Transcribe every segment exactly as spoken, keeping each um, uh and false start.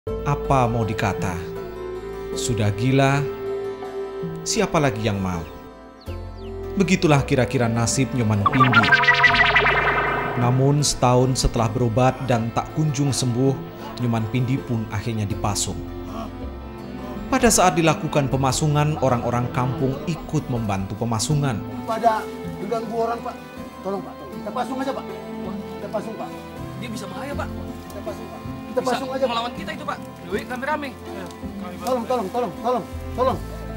Apa mau dikata? Sudah gila, siapa lagi yang mau? Begitulah kira-kira nasib Nyoman Pindi. Namun setahun setelah berobat dan tak kunjung sembuh, Nyoman Pindi pun akhirnya dipasung. Pada saat dilakukan pemasungan, orang-orang kampung ikut membantu pemasungan. Pada mengganggu orang, Pak. Tolong, Pak. Tolong. Kita pasung aja, Pak. Kita pasung, Pak. Dia bisa bahaya, Pak. Kita pasung, Pak. Kita Bisa pasung aja, Pak. melawan kita itu, Pak. Yuk, rame-rame. Tolong, tolong, tolong, tolong, tolong.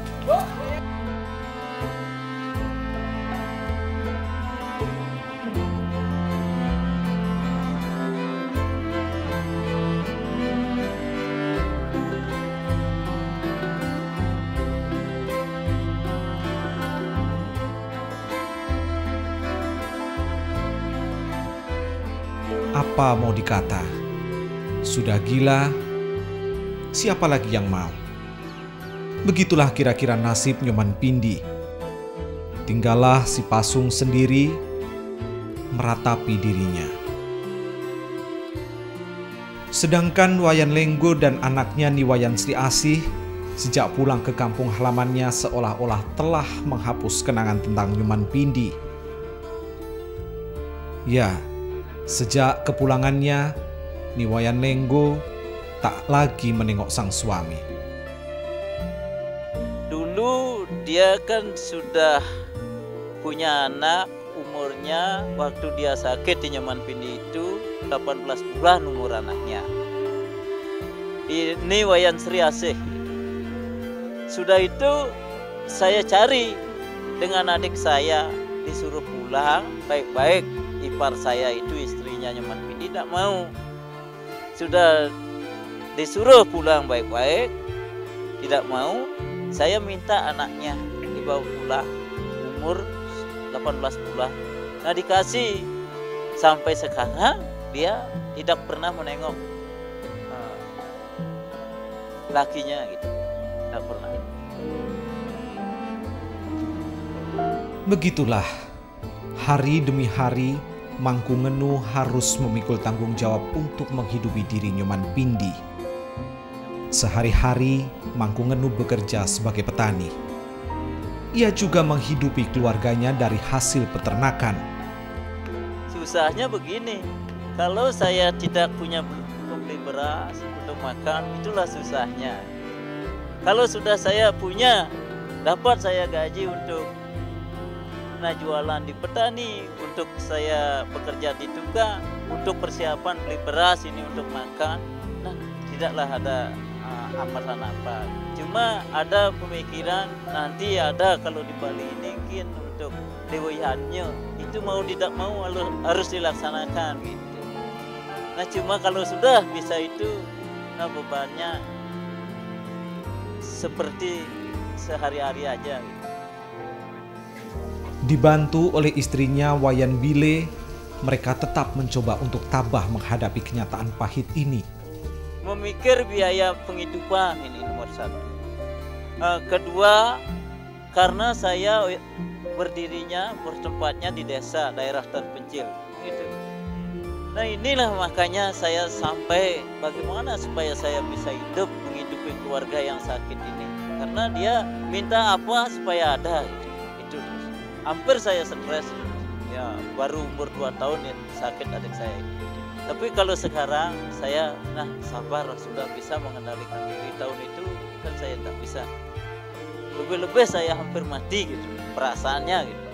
Apa mau dikata? Sudah gila, siapa lagi yang mau? Begitulah kira-kira nasib Nyoman Pindi. Tinggallah si Pasung sendiri meratapi dirinya. Sedangkan Wayan Lenggo dan anaknya Niwayan Sri Asih sejak pulang ke kampung halamannya seolah-olah telah menghapus kenangan tentang Nyoman Pindi. Ya, sejak kepulangannya, Niwayan Lenggo tak lagi menengok sang suami. Dulu dia kan sudah punya anak, umurnya waktu dia sakit di Nyoman Pindi itu delapan belas bulan umur anaknya. Ini Wayan Sri Asih. Sudah itu saya cari dengan adik saya, disuruh pulang baik-baik. Ipar saya itu istrinya Nyoman Pindi tidak mau. Sudah disuruh pulang baik-baik, tidak mau. Saya minta anaknya dibawa pulang, umur delapan belas bulan. Nah dikasih, sampai sekarang dia tidak pernah menengok uh, lakinya gitu, tidak pernah. Begitulah, hari demi hari Mangkunegara harus memikul tanggung jawab untuk menghidupi diri Nyoman Pindi. Sehari-hari Mangkunegara bekerja sebagai petani. Ia juga menghidupi keluarganya dari hasil peternakan. Susahnya begini, kalau saya tidak punya membeli beras untuk makan, itulah susahnya. Kalau sudah saya punya, dapat saya gaji untuk nah jualan di petani, untuk saya bekerja di tukang, untuk persiapan beli beras ini untuk makan, nah tidaklah ada uh, hambatan apa. Cuma ada pemikiran nanti ada kalau di Bali ini mungkin untuk dewihannya itu mau tidak mau harus dilaksanakan gitu. Nah cuma kalau sudah bisa itu, nah bebannya seperti sehari-hari aja gitu. Dibantu oleh istrinya Wayan Bile, mereka tetap mencoba untuk tabah menghadapi kenyataan pahit ini. Memikir biaya penghidupan ini nomor satu. Uh, kedua, karena saya berdirinya bertempatnya di desa daerah terpencil, gitu. Nah inilah makanya saya sampai bagaimana supaya saya bisa hidup menghidupi keluarga yang sakit ini. Karena dia minta apa supaya ada, gitu. Itu hampir saya stres. Ya baru umur dua tahun ya sakit adik saya. Tapi kalau sekarang saya nah sabar, sudah bisa mengendalikan diri. Tahun itu kan saya tak bisa. Lebih-lebih saya hampir mati gitu perasaannya gitu.